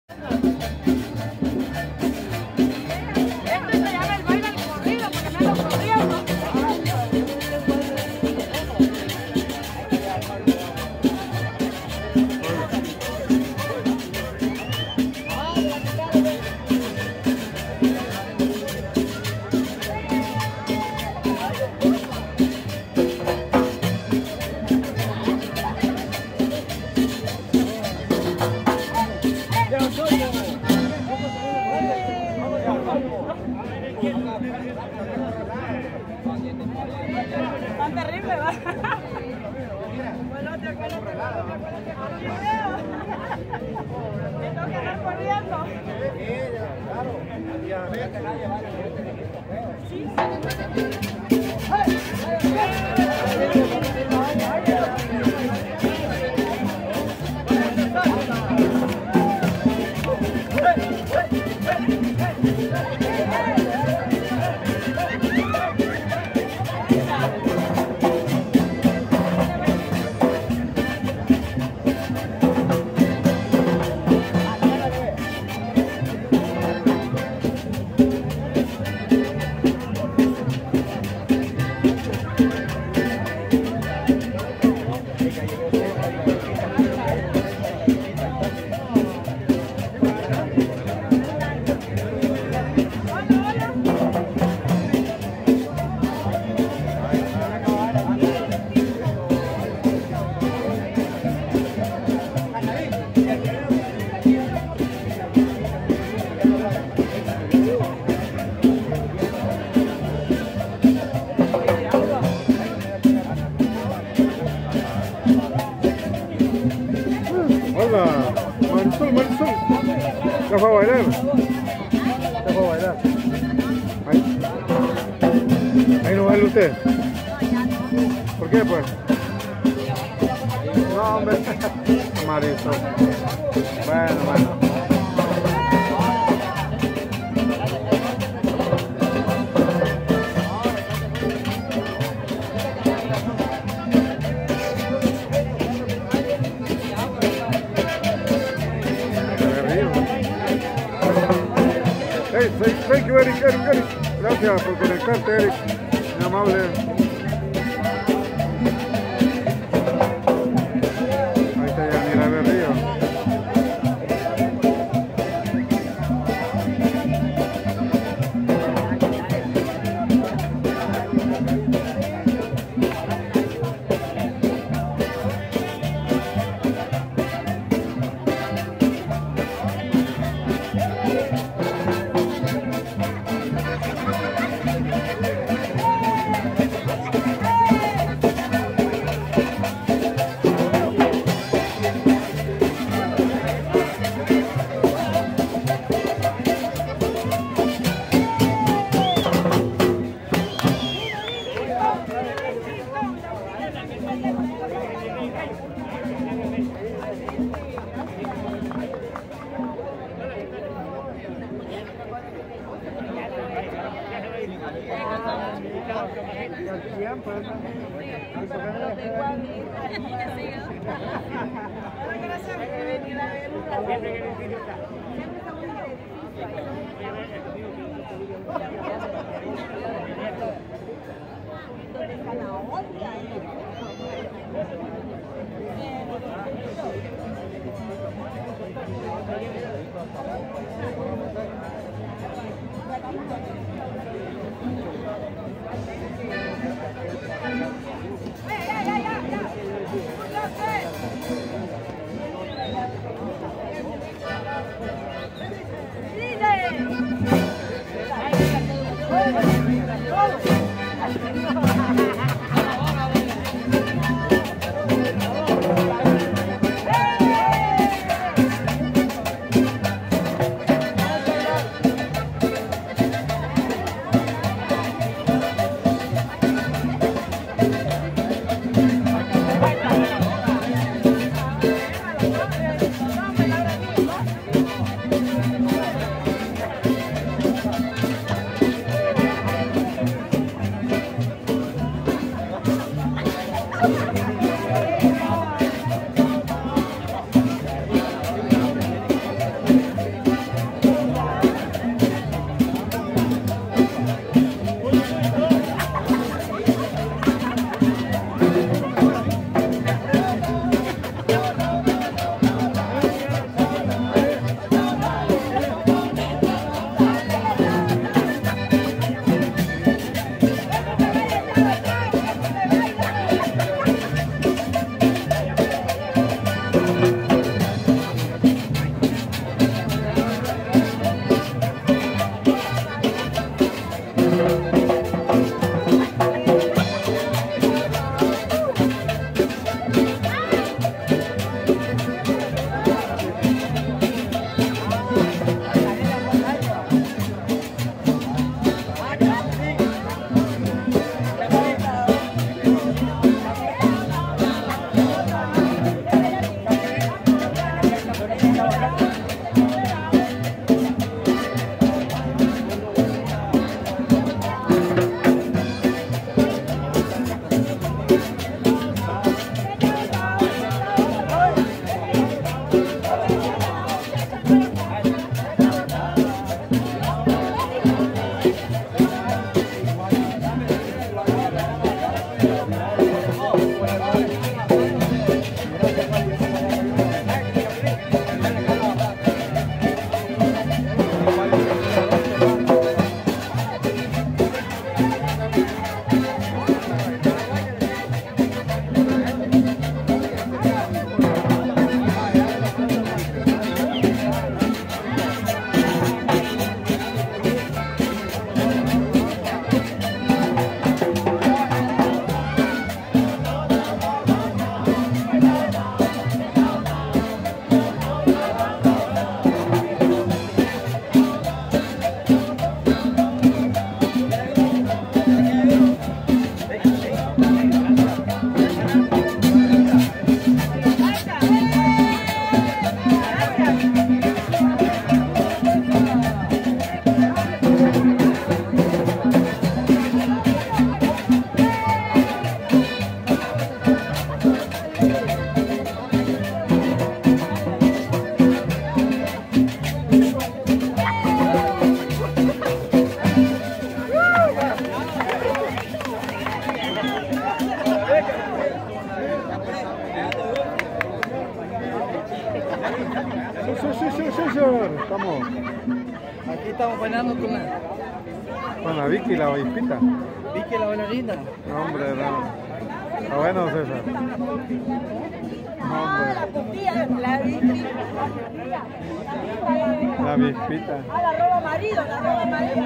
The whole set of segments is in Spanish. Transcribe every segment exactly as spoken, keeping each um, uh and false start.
Tan terrible, ¿va? Bueno, te acuerdas que no me acuerdo que no lo veo. Me tengo que andar corriendo. Claro. Y a ver que nadie vaya a ver. Sí. Hola, Marisol, Marisol. ¿Ya fue a bailar? ¿Ya fue a bailar? Ahí, ahí no baila usted. ¿Por qué, pues? No, hombre. Marisol. Bueno, bueno. Hey, thank you, Eric, Eric, Eric. Gracias por conectarte, Eric. Muy amable. Ahí está Yanira Berrío. brother? Estamos Aquí estamos bailando con la con la Vicky, la avispita. Vicky, la bailarina. No, hombre, no. Está bueno, César. No, hombre. La avispita. La avispita. Ah, la roba marido, la roba marido.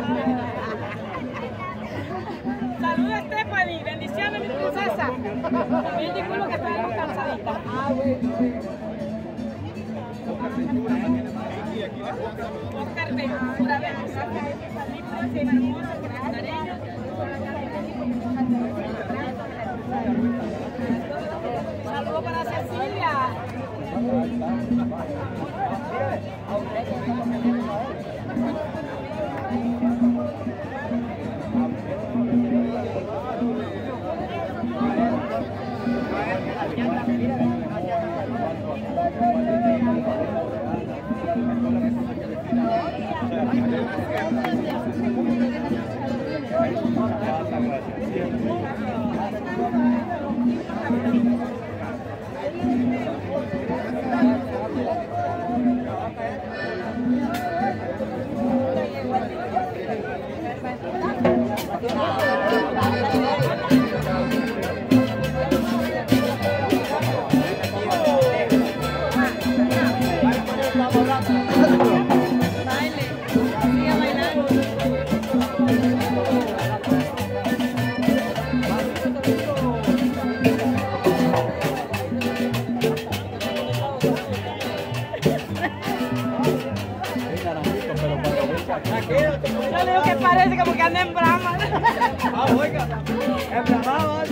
Saluda a Stephanie, bendiciones mi princesa. También disculpo que estoy algo cansadita. Ah, bueno. Oscar Ventura, bendiciones. Hermoso, canareño. Saludos para Cecilia. Yo le digo que parece como que anda en brama. Ah, oiga, es bramado.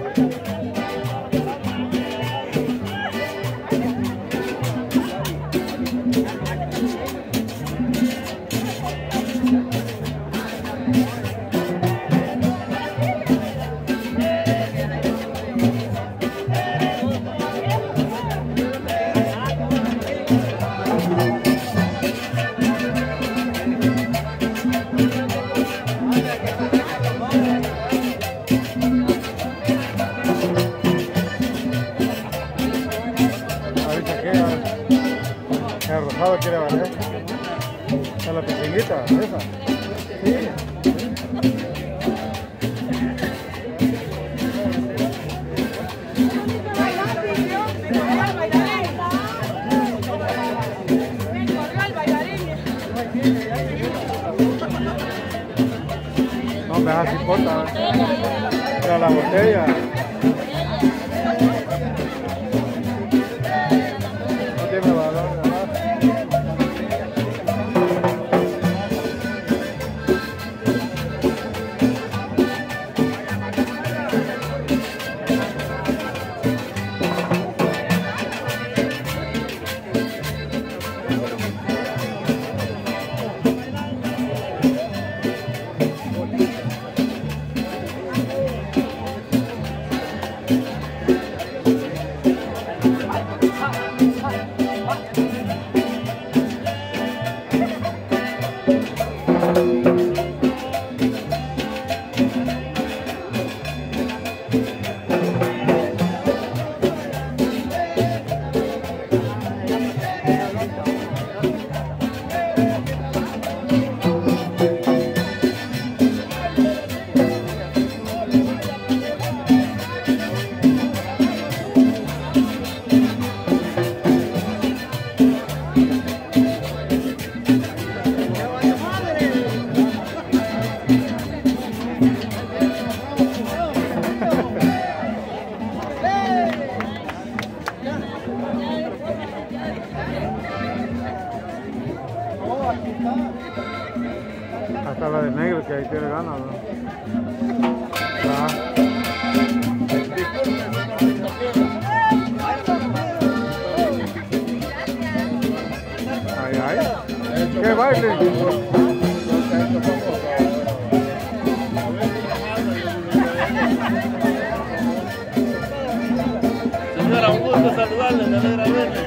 El rosado quiere valer. A la pequeñita, esa. Sí. No me hace importa. Pero la botella. No tiene valor, ¿verdad? Hasta la de negro que ahí tiene ganas, ¿no? Ah. Ay, ay. ¡Qué baile! Señora, un gusto saludarle, me alegra verle.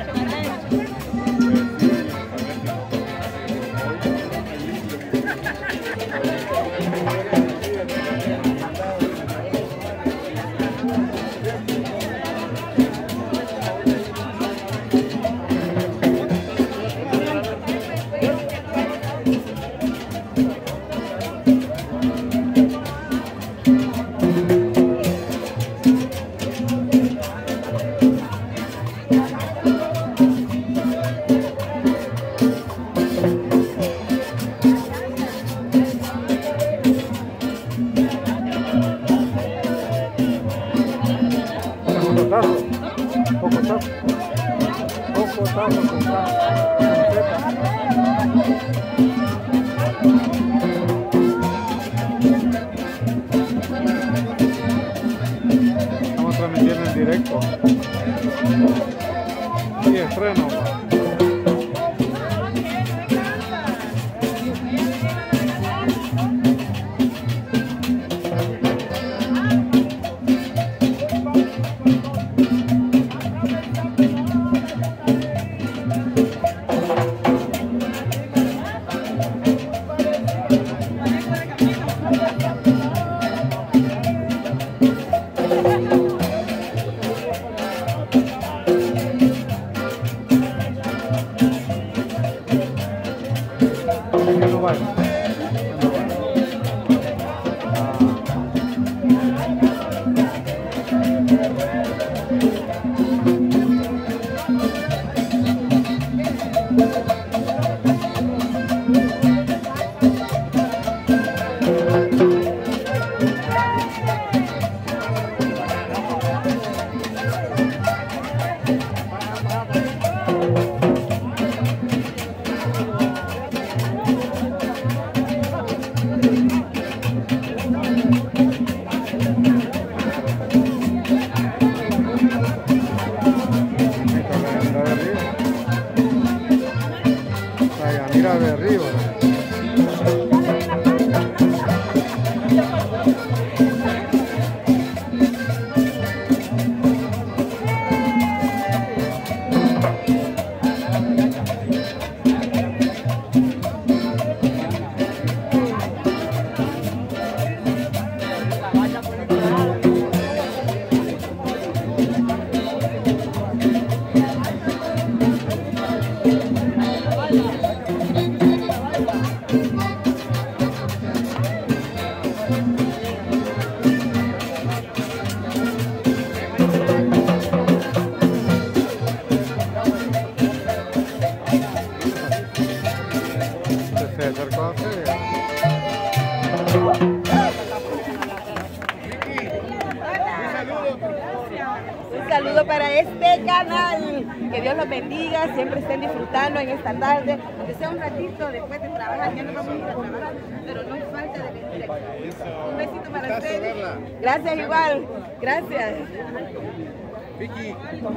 Estamos transmitiendo en directo. Y estreno. Mira de arriba. Se acercó a Feria. Un saludo para este canal. Que Dios los bendiga, siempre estén disfrutando en esta tarde. Que sea un ratito después de trabajar, ya no vamos a ir a trabajar, pero no hay falta de venir aquí. Un besito para ustedes. Gracias igual. Gracias. Vicky.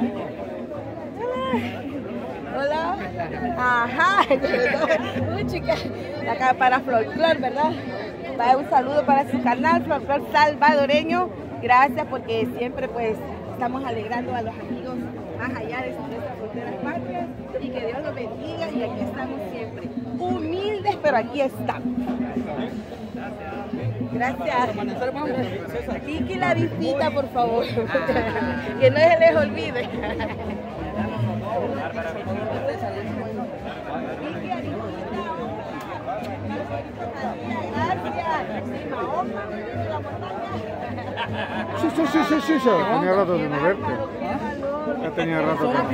Hola. Ajá. Uy, chica. Acá para Folklore, ¿verdad? Va un saludo para su canal, Folklore Salvadoreño. Gracias porque siempre pues estamos alegrando a los amigos más allá de nuestras fronteras patrias. Y que Dios los bendiga y aquí estamos siempre. Humildes, pero aquí estamos. Gracias. Kiki la visita, por favor. Que no se les olvide. Sí, sí, sí, sí, sí, ya tenía rato de no verte. Ya tenía rato de no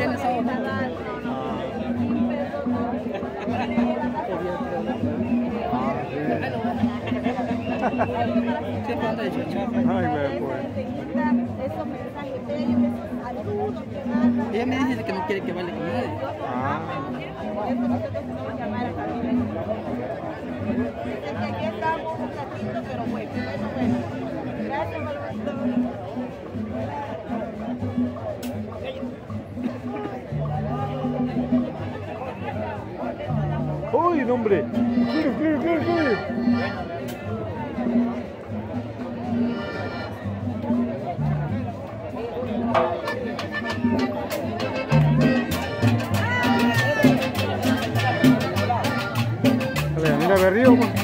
Ay, me pues. Esos mensajes bellos, esos saludos que mandan. Ella me dice que no quiere que baile con nadie. Ah. Por eso nosotros tenemos que llamar a familia. Dicen que aquí estamos un ratito, pero bueno, bueno, bueno. Gracias, Margarito. ¡Uy, no, hombre! ¡Cuire, cuire, cuire, cuire! Mira, de río, pues.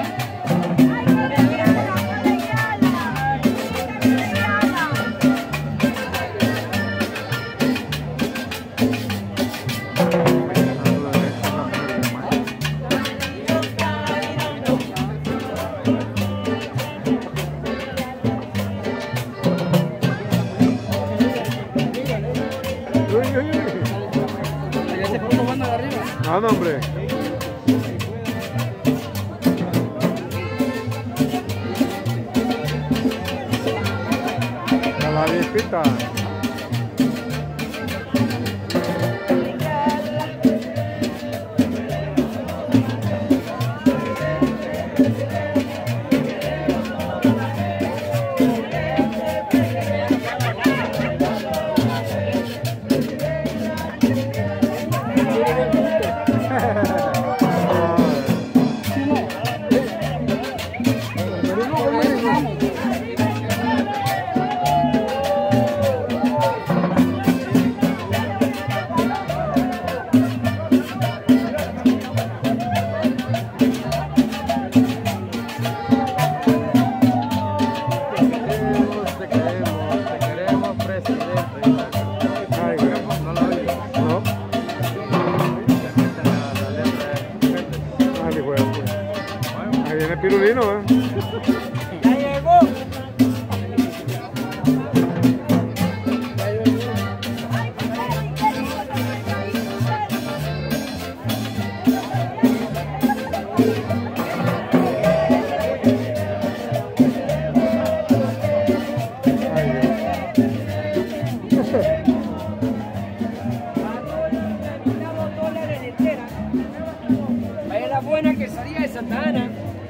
Ah, no, hombre. A la vispita. viene Pirulino, ¿eh? Ya llegó. Vaya la buena que salía de Santa Ana.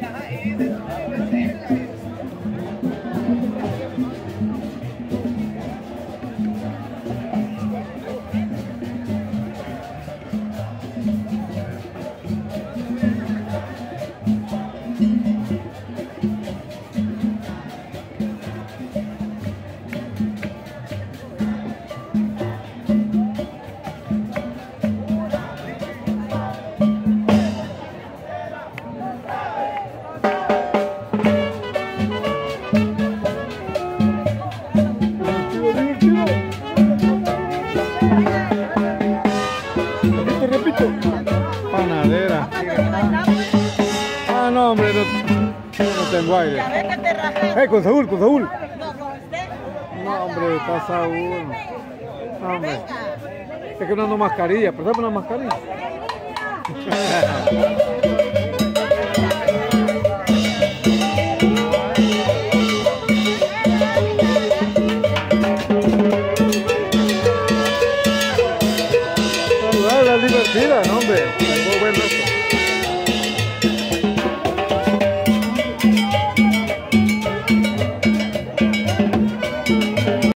Repito, repito. Panadera. Ah, no, hombre, no, no tengo aire. Ya ves que te rajé. Eh, con Saúl, con Saúl. No, con usted. No, hombre, está Saúl. No, hombre. Es que no ando mascarilla, préstame una mascarilla. Saludar la divertida, no, hombre.